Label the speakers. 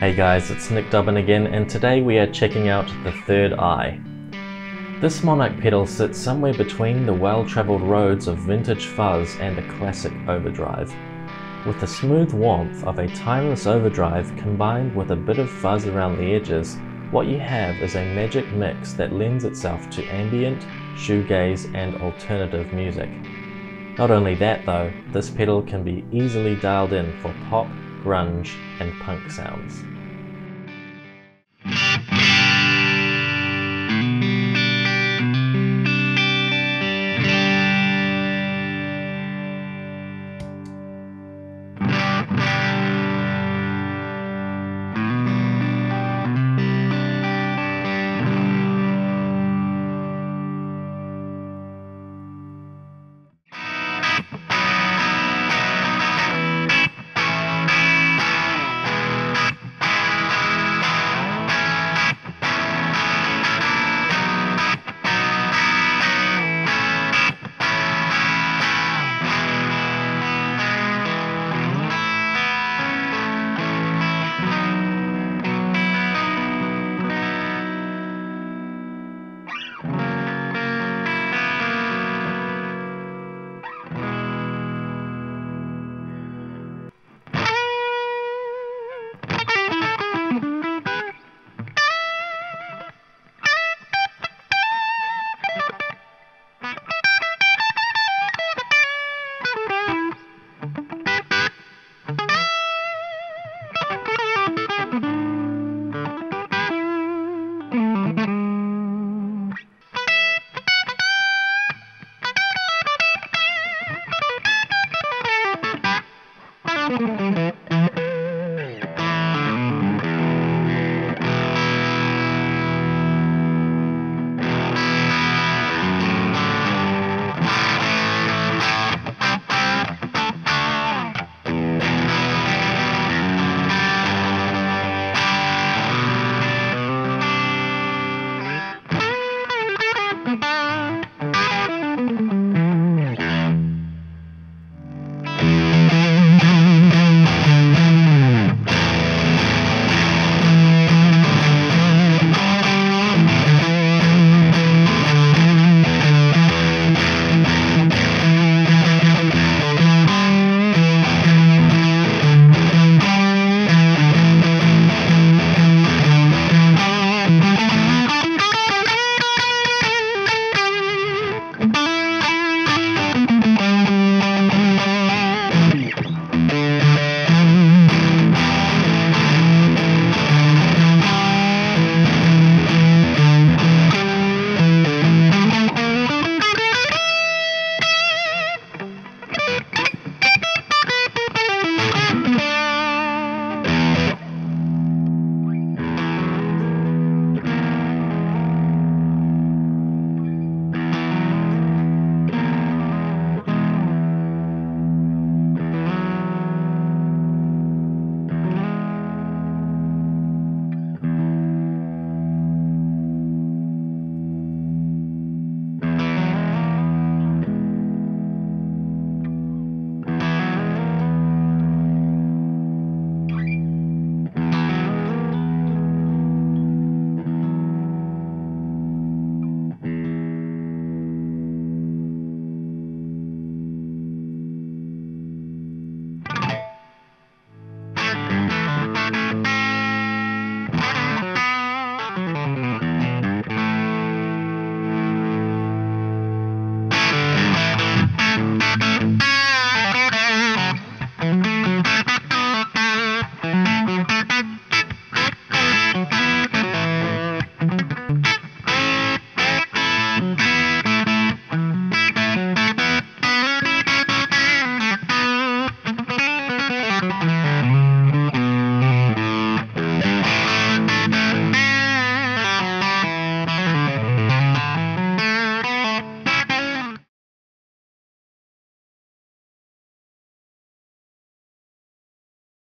Speaker 1: Hey guys, it's Dobbin again, and today we are checking out the Third Eye. This Monarch pedal sits somewhere between the well-travelled roads of vintage fuzz and a classic overdrive. With the smooth warmth of a timeless overdrive combined with a bit of fuzz around the edges, what you have is a magic mix that lends itself to ambient, shoegaze and alternative music. Not only that though, this pedal can be easily dialed in for pop, grunge and punk sounds.